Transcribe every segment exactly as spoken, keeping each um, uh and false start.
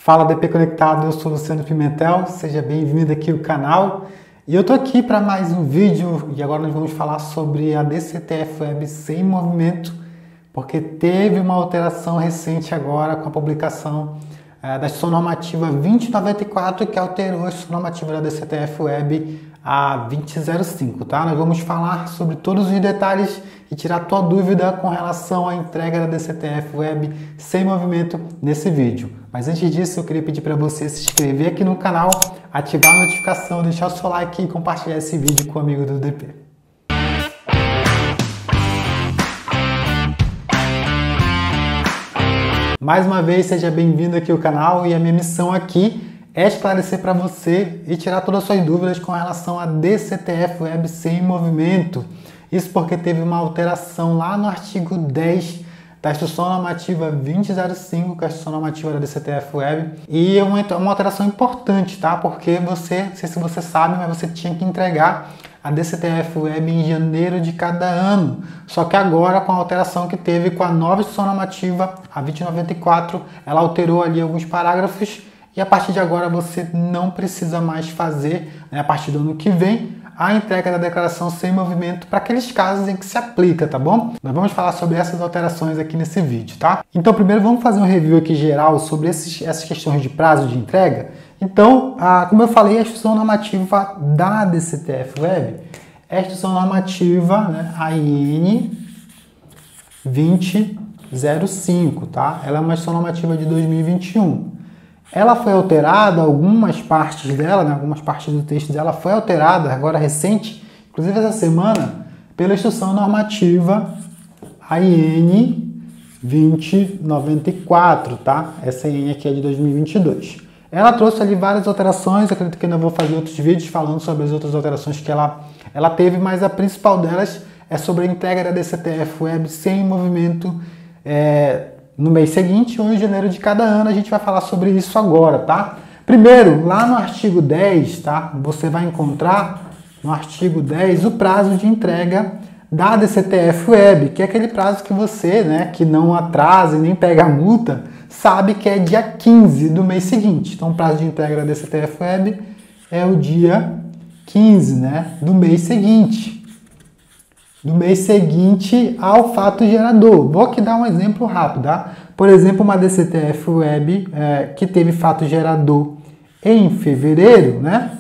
Fala D P Conectado, eu sou Luciano Pimentel, seja bem-vindo aqui ao canal. E eu tô aqui para mais um vídeo e agora nós vamos falar sobre a D C T F Web sem movimento, porque teve uma alteração recente agora com a publicação é, da Instrução Normativa vinte e noventa e quatro, que alterou a Instrução Normativa da D C T F Web a vinte e zero cinco, tá? Nós vamos falar sobre todos os detalhes e tirar tua dúvida com relação à entrega da D C T F Web sem movimento nesse vídeo. Mas antes disso, eu queria pedir para você se inscrever aqui no canal, ativar a notificação, deixar o seu like e compartilhar esse vídeo com o amigo do D P. Mais uma vez, seja bem-vindo aqui ao canal e a minha missão aqui é esclarecer para você e tirar todas as suas dúvidas com relação a D C T F Web sem movimento. Isso porque teve uma alteração lá no artigo dez da Instrução Normativa vinte zero cinco, que é a Instrução Normativa da D C T F Web, e é uma, uma alteração importante, tá? Porque você, não sei se você sabe, mas você tinha que entregar a D C T F Web em janeiro de cada ano. Só que agora, com a alteração que teve com a nova Instrução Normativa, a vinte e noventa e quatro, ela alterou ali alguns parágrafos e a partir de agora você não precisa mais fazer, né, a partir do ano que vem, a entrega da declaração sem movimento para aqueles casos em que se aplica, tá bom? Nós vamos falar sobre essas alterações aqui nesse vídeo, tá? Então, primeiro vamos fazer um review aqui geral sobre esses, essas questões de prazo de entrega. Então, a, como eu falei, a Instrução Normativa da D C T F Web é a Instrução Normativa, né, A I N vinte zero cinco, tá? Ela é uma Instrução Normativa de dois mil e vinte e um. Ela foi alterada, algumas partes dela, né, algumas partes do texto dela foi alterada, agora recente, inclusive essa semana, pela Instrução Normativa A I N vinte noventa e quatro, tá? Essa I N aqui é de dois mil e vinte e dois. Ela trouxe ali várias alterações, acredito que ainda vou fazer outros vídeos falando sobre as outras alterações que ela, ela teve, mas a principal delas é sobre a entrega da D C T F Web sem movimento é, no mês seguinte ou em janeiro de cada ano. A gente vai falar sobre isso agora, tá? Primeiro, lá no artigo dez, tá? Você vai encontrar no artigo dez o prazo de entrega da D C T F Web, que é aquele prazo que você, né, que não atrasa e nem pega a multa, sabe que é dia quinze do mês seguinte. Então, o prazo de entrega da D C T F Web é o dia quinze, né, do mês seguinte. Do mês seguinte ao fato gerador. Vou aqui dar um exemplo rápido, tá? Por exemplo, uma D C T F Web é, que teve fato gerador em fevereiro, né?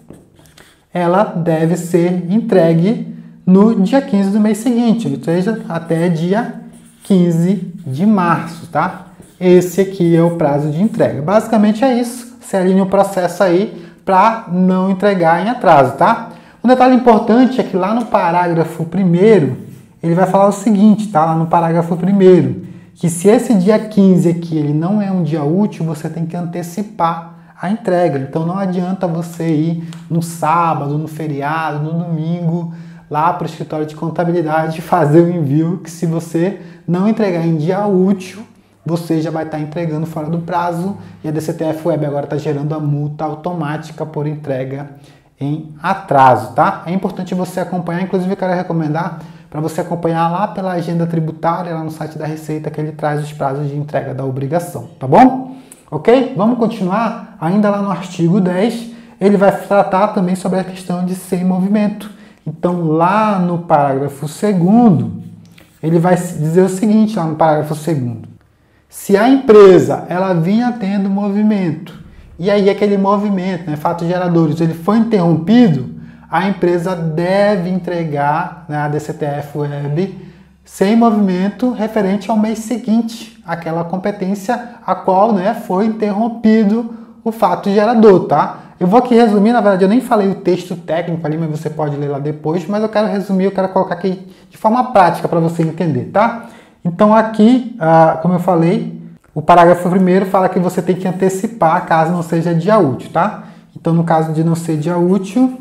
Ela deve ser entregue no dia quinze do mês seguinte, ou seja, até dia quinze de março, tá? Esse aqui é o prazo de entrega. Basicamente é isso. Você alinha o processo aí para não entregar em atraso, tá? Um detalhe importante é que lá no parágrafo primeiro, ele vai falar o seguinte, tá? Lá no parágrafo primeiro, que se esse dia quinze aqui ele não é um dia útil, você tem que antecipar a entrega. Então não adianta você ir no sábado, no feriado, no domingo, lá para o escritório de contabilidade fazer o envio, que se você não entregar em dia útil, você já vai estar entregando fora do prazo e a D C T F Web agora está gerando a multa automática por entrega em atraso, tá? É importante você acompanhar, inclusive eu quero recomendar para você acompanhar lá pela agenda tributária, lá no site da Receita, que ele traz os prazos de entrega da obrigação, tá bom? Ok? Vamos continuar? Ainda lá no artigo dez, ele vai tratar também sobre a questão de sem movimento. Então, lá no parágrafo segundo, ele vai dizer o seguinte, lá no parágrafo segundo. Se a empresa, ela vinha tendo movimento, e aí aquele movimento, né, fatos geradores, ele foi interrompido, a empresa deve entregar, né, a D C T F Web sem movimento referente ao mês seguinte, aquela competência a qual, né, foi interrompido o fato gerador, tá? Eu vou aqui resumir, na verdade eu nem falei o texto técnico ali, mas você pode ler lá depois, mas eu quero resumir, eu quero colocar aqui de forma prática para você entender, tá? Então aqui, ah, como eu falei, o parágrafo primeiro fala que você tem que antecipar caso não seja dia útil, tá? Então, no caso de não ser dia útil,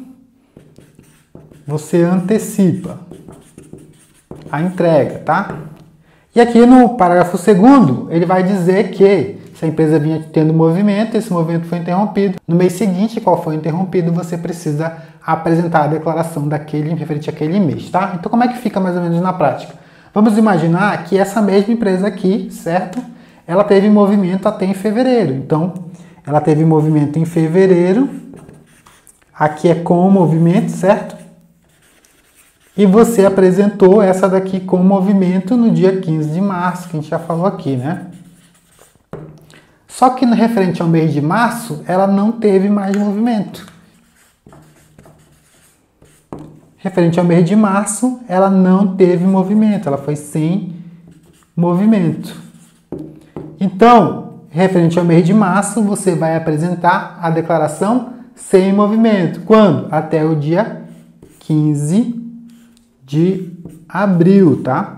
você antecipa a entrega, tá? E aqui no parágrafo segundo, ele vai dizer que se a empresa vinha tendo movimento, esse movimento foi interrompido, no mês seguinte, qual foi interrompido, você precisa apresentar a declaração daquele, referente àquele mês, tá? Então, como é que fica mais ou menos na prática? Vamos imaginar que essa mesma empresa aqui, certo? Ela teve movimento até em fevereiro. Então, ela teve movimento em fevereiro, aqui é com movimento, certo? E você apresentou essa daqui com movimento no dia quinze de março, que a gente já falou aqui, né? Só que no referente ao mês de março, ela não teve mais movimento. Referente ao mês de março, ela não teve movimento, ela foi sem movimento. Então, referente ao mês de março, você vai apresentar a declaração sem movimento. Quando? Até o dia quinze de abril, tá?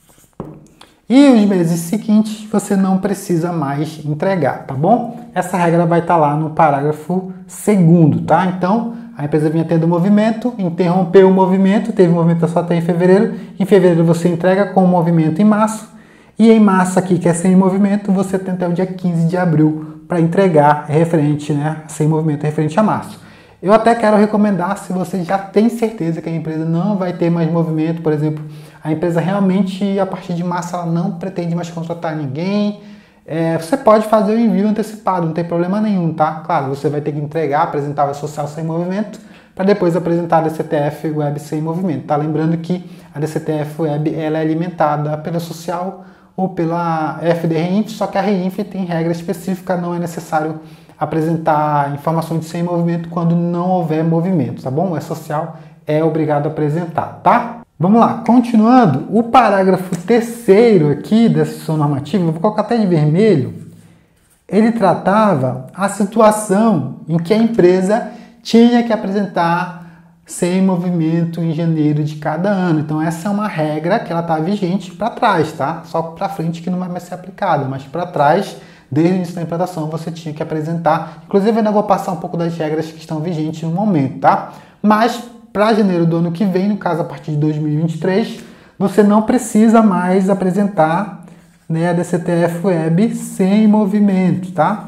E os meses seguintes você não precisa mais entregar, tá bom? Essa regra vai estar lá no parágrafo segundo, tá? Então, a empresa vinha tendo movimento, interrompeu o movimento, teve movimento só até em fevereiro. Em fevereiro você entrega com o movimento em março. E em março aqui, que é sem movimento, você tem até o dia quinze de abril para entregar referente, né? Sem movimento referente a março. Eu até quero recomendar, se você já tem certeza que a empresa não vai ter mais movimento, por exemplo, a empresa realmente, a partir de março, ela não pretende mais contratar ninguém, é, você pode fazer o envio antecipado, não tem problema nenhum, tá? Claro, você vai ter que entregar, apresentar o social sem movimento, para depois apresentar a D C T F Web sem movimento, tá? Lembrando que a D C T F Web, ela é alimentada pela social ou pela F D Reinf, só que a Reinf tem regra específica, não é necessário apresentar informações sem movimento quando não houver movimento, tá bom? O E-Social é obrigado a apresentar, tá? Vamos lá, continuando, o parágrafo terceiro aqui dessa instrução normativa, eu vou colocar até de vermelho, ele tratava a situação em que a empresa tinha que apresentar sem movimento em janeiro de cada ano. Então essa é uma regra que ela está vigente para trás, tá? Só para frente que não vai mais ser aplicada, mas para trás, desde o início da implantação, você tinha que apresentar. Inclusive, eu ainda vou passar um pouco das regras que estão vigentes no momento, tá? Mas, para janeiro do ano que vem, no caso, a partir de dois mil e vinte e três, você não precisa mais apresentar, né, a D C T F Web sem movimento, tá?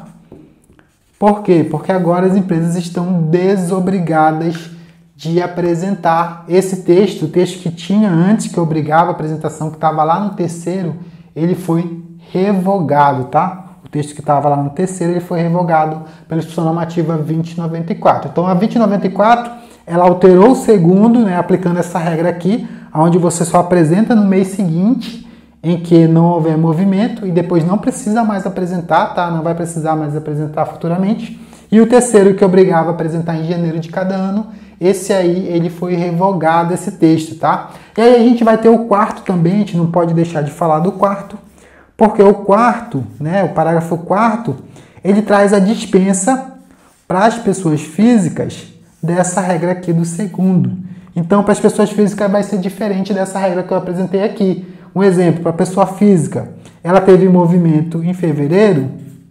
Por quê? Porque agora as empresas estão desobrigadas de apresentar esse texto, o texto que tinha antes, que obrigava a apresentação, que estava lá no terceiro, ele foi revogado, tá? O texto que estava lá no terceiro, ele foi revogado pela Instrução Normativa vinte e noventa e quatro. Então, a vinte e noventa e quatro, ela alterou o segundo, né, aplicando essa regra aqui, onde você só apresenta no mês seguinte, em que não houver movimento, e depois não precisa mais apresentar, tá? Não vai precisar mais apresentar futuramente. E o terceiro, que obrigava a apresentar em janeiro de cada ano, esse aí, ele foi revogado, esse texto, tá? E aí a gente vai ter o quarto também, a gente não pode deixar de falar do quarto, porque o quarto, né, o parágrafo quarto, ele traz a dispensa para as pessoas físicas dessa regra aqui do segundo. Então, para as pessoas físicas vai ser diferente dessa regra que eu apresentei aqui. Um exemplo, para a pessoa física, ela teve movimento em fevereiro,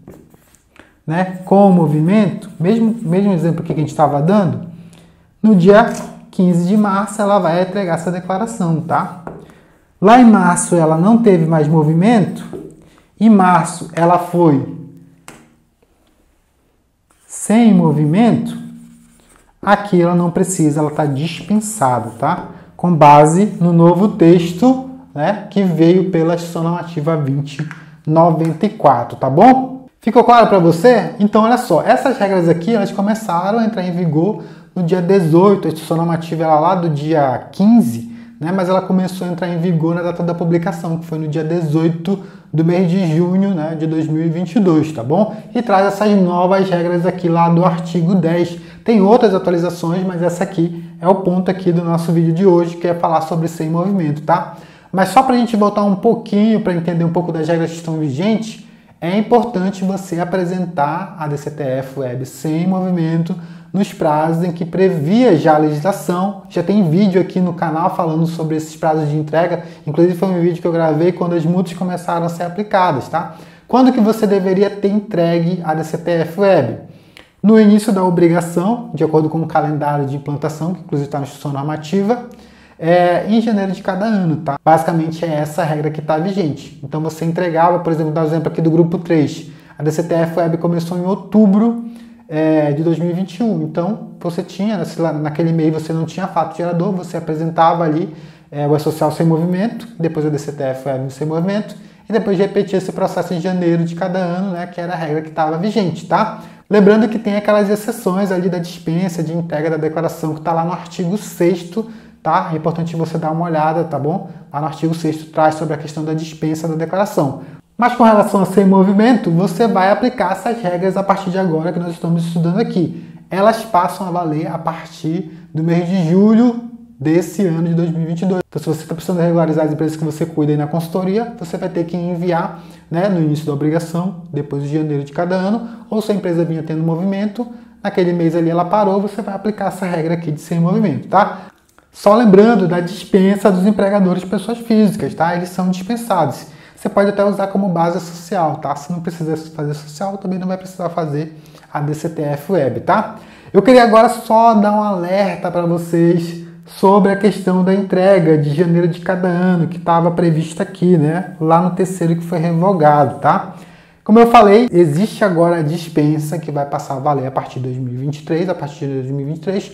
né, com o movimento, mesmo, mesmo exemplo que a gente estava dando, no dia quinze de março ela vai entregar essa declaração, tá? Lá em março ela não teve mais movimento, em março ela foi sem movimento, aqui ela não precisa, ela está dispensada, tá? Com base no novo texto, né, que veio pela Instrução Normativa vinte e noventa e quatro, tá bom? Ficou claro para você? Então, olha só, essas regras aqui, elas começaram a entrar em vigor no dia dezoito, a Instrução Normativa era lá do dia quinze, né, mas ela começou a entrar em vigor na data da publicação, que foi no dia dezoito do mês de junho, né, de dois mil e vinte e dois, tá bom? E traz essas novas regras aqui lá do artigo dez. Tem outras atualizações, mas essa aqui é o ponto aqui do nosso vídeo de hoje, que é falar sobre sem movimento, tá? Mas só para a gente voltar um pouquinho, para entender um pouco das regras que estão vigentes, é importante você apresentar a D C T F Web sem movimento nos prazos em que previa já a legislação. Já tem vídeo aqui no canal falando sobre esses prazos de entrega. Inclusive foi um vídeo que eu gravei quando as multas começaram a ser aplicadas, tá? Quando que você deveria ter entregue a D C T F Web? No início da obrigação, de acordo com o calendário de implantação, que inclusive está na Instrução Normativa, é, em janeiro de cada ano, tá? Basicamente é essa a regra que está vigente. Então você entregava, por exemplo, dá o exemplo aqui do grupo três. A D C T F Web começou em outubro é, de dois mil e vinte e um. Então você tinha, naquele mês você não tinha fato gerador, você apresentava ali é, o E-Social sem movimento, depois a D C T F Web sem movimento. e depois repetir esse processo em janeiro de cada ano, né, que era a regra que estava vigente, tá? Lembrando que tem aquelas exceções ali da dispensa de entrega da declaração que está lá no artigo sexto, tá? É importante você dar uma olhada, tá bom? Lá no artigo sexto traz sobre a questão da dispensa da declaração. Mas com relação a sem movimento, você vai aplicar essas regras a partir de agora que nós estamos estudando aqui. Elas passam a valer a partir do mês de julho desse ano de dois mil e vinte e dois. Então, se você está precisando regularizar as empresas que você cuida aí na consultoria, você vai ter que enviar, né, no início da obrigação, depois de janeiro de cada ano, ou se a empresa vinha tendo movimento, naquele mês ali ela parou, você vai aplicar essa regra aqui de sem movimento, tá? Só lembrando da dispensa dos empregadores de pessoas físicas, tá? Eles são dispensados. Você pode até usar como base social, tá? Se não precisa fazer social, também não vai precisar fazer a D C T F Web, tá? Eu queria agora só dar um alerta para vocês sobre a questão da entrega de janeiro de cada ano, que estava prevista aqui, né? Lá no terceiro que foi revogado, tá? Como eu falei, existe agora a dispensa que vai passar a valer a partir de dois mil e vinte e três, a partir de dois mil e vinte e três,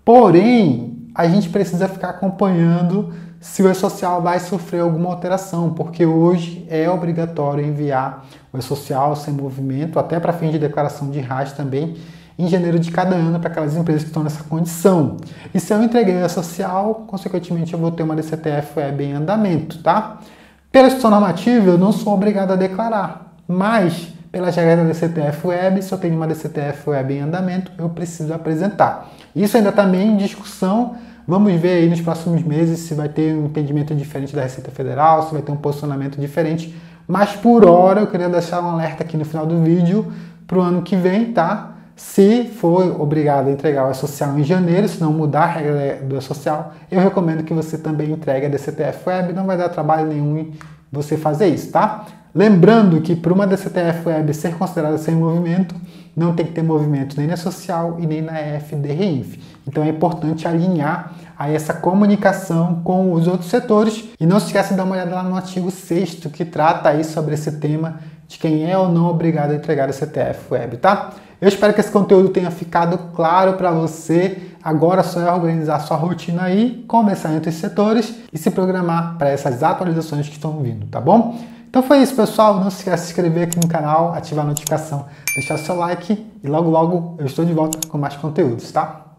porém, a gente precisa ficar acompanhando se o E-Social vai sofrer alguma alteração, porque hoje é obrigatório enviar o E-Social sem movimento, até para fins de declaração de R A S também, em janeiro de cada ano para aquelas empresas que estão nessa condição. E se eu entreguei o E-Social, consequentemente eu vou ter uma D C T F Web em andamento, tá? Pela instituição normativa, eu não sou obrigado a declarar, mas pelas regras da D C T F Web, se eu tenho uma D C T F Web em andamento, eu preciso apresentar. Isso ainda está meio em discussão. Vamos ver aí nos próximos meses se vai ter um entendimento diferente da Receita Federal, se vai ter um posicionamento diferente. Mas por hora eu queria deixar um alerta aqui no final do vídeo para o ano que vem, tá? Se for obrigado a entregar o E-Social em janeiro, se não mudar a regra do E-Social, eu recomendo que você também entregue a D C T F Web, não vai dar trabalho nenhum em você fazer isso, tá? Lembrando que para uma D C T F Web ser considerada sem movimento, não tem que ter movimento nem na social e nem na E F D R I N F. Então é importante alinhar aí essa comunicação com os outros setores. E não se esqueça de dar uma olhada lá no artigo sexto que trata aí sobre esse tema de quem é ou não obrigado a entregar a D C T F Web, tá? Eu espero que esse conteúdo tenha ficado claro para você. Agora só é organizar sua rotina aí, começar entre os setores e se programar para essas atualizações que estão vindo, tá bom? Então foi isso, pessoal. Não se esqueça de se inscrever aqui no canal, ativar a notificação, deixar seu like e logo logo eu estou de volta com mais conteúdos, tá?